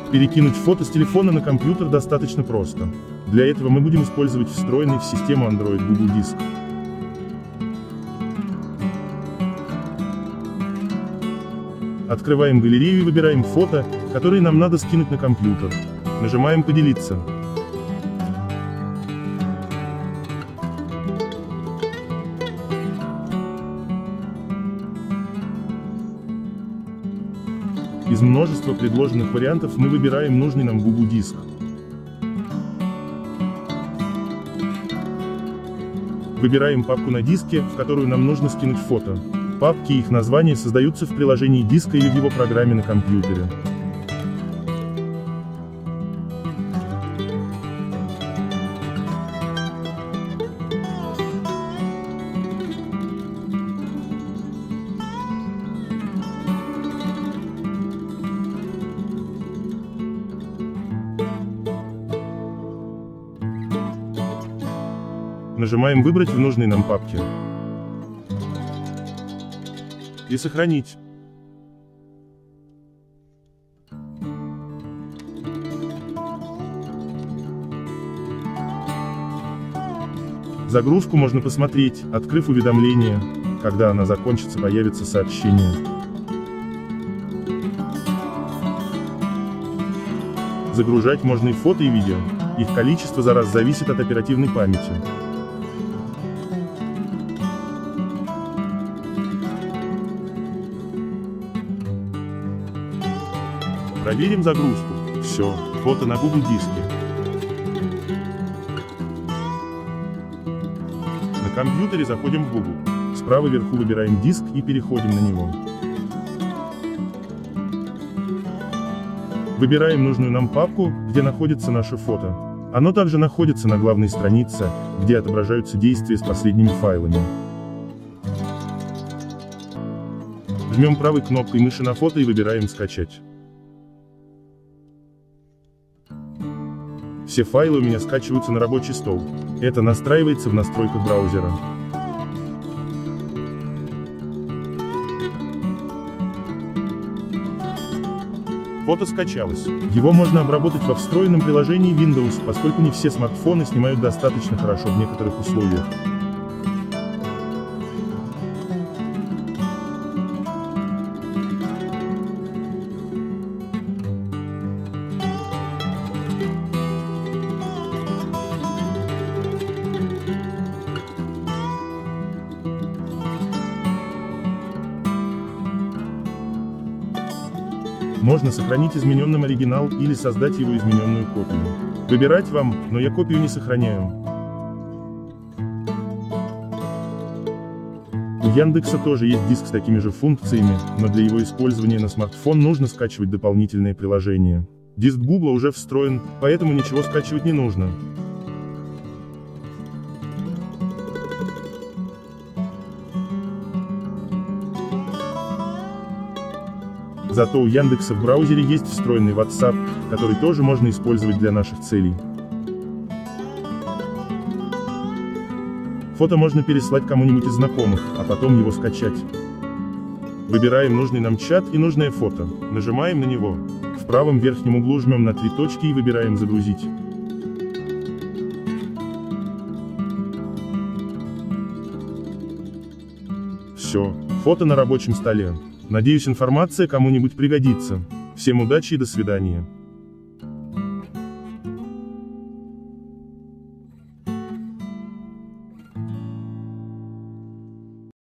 Перекинуть фото с телефона на компьютер достаточно просто. Для этого мы будем использовать встроенный в систему Android Google Диск. Открываем галерею и выбираем фото, которые нам надо скинуть на компьютер. Нажимаем «Поделиться». Из множества предложенных вариантов мы выбираем нужный нам Google Диск. Выбираем папку на диске, в которую нам нужно скинуть фото. Папки и их названия создаются в приложении диска или в его программе на компьютере. Нажимаем «Выбрать в нужной нам папке» и «Сохранить». Загрузку можно посмотреть, открыв уведомление. Когда она закончится, появится сообщение. Загружать можно и фото, и видео. Их количество за раз зависит от оперативной памяти. Проверим загрузку. Все, фото на Google диске. На компьютере заходим в Google. Справа вверху выбираем диск и переходим на него. Выбираем нужную нам папку, где находится наше фото. Оно также находится на главной странице, где отображаются действия с последними файлами. Жмем правой кнопкой мыши на фото и выбираем «Скачать». Все файлы у меня скачиваются на рабочий стол. Это настраивается в настройках браузера. Фото скачалось. Его можно обработать во встроенном приложении Windows, поскольку не все смартфоны снимают достаточно хорошо в некоторых условиях. Можно сохранить измененным оригинал или создать его измененную копию. Выбирать вам, но я копию не сохраняю. У Яндекса тоже есть диск с такими же функциями, но для его использования на смартфон нужно скачивать дополнительные приложения. Диск Google уже встроен, поэтому ничего скачивать не нужно. Зато у Яндекса в браузере есть встроенный WhatsApp, который тоже можно использовать для наших целей. Фото можно переслать кому-нибудь из знакомых, а потом его скачать. Выбираем нужный нам чат и нужное фото, нажимаем на него. В правом верхнем углу жмем на 3 точки и выбираем «Загрузить». Все, фото на рабочем столе. Надеюсь, информация кому-нибудь пригодится. Всем удачи и до свидания.